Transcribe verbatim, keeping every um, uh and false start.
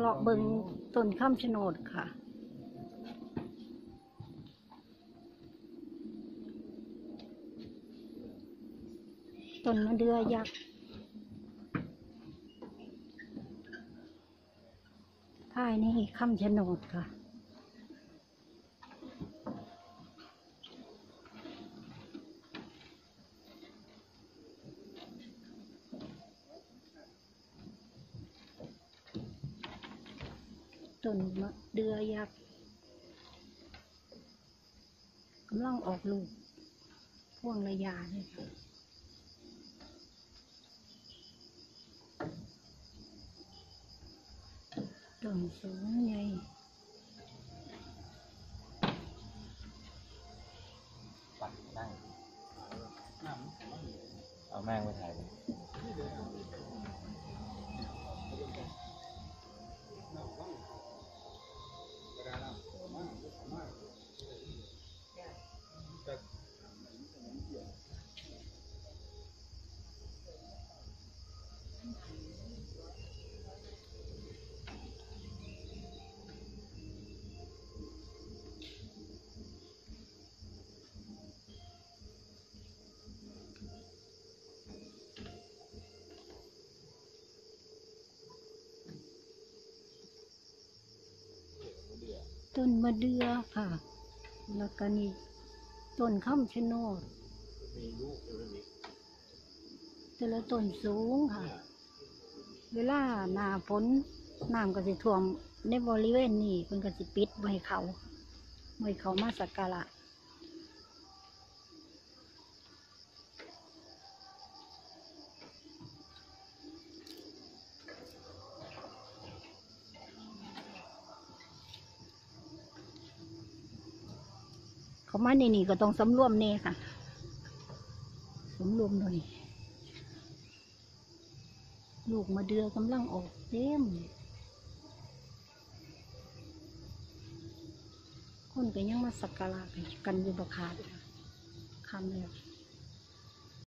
เลาะเบิงต้นข้ามชะโนดค่ะต้นมะเดื่อยักษ์ภายในข้ามชะโนดค่ะต้นมะเดื่อยักษ์กำลังออกลูกพ่วงระยะเลยค่ะต้นสูงใหญ่ปักนั่งเอาแม่งไปถ่ายเลยต้นมะเดื่อค่ะแล้วก็นี่ต้นข้ามชะโนดแต่ละต้นสูงค่ะเวลาหน้าฝนน้ำก็สิท่วมในบริเวณนี้เพิ่นก็สิปิดไว้เขาไว้เขามาสักการะเขามาในนี่ก็ต้องสำรวมเน่ค่ะสำรวมหน่อยลูกมะเดื่อกำลังออกเต็มคนก็ยังมาสักการะกันอยู่บ่ขาดค่ะคำแล้ว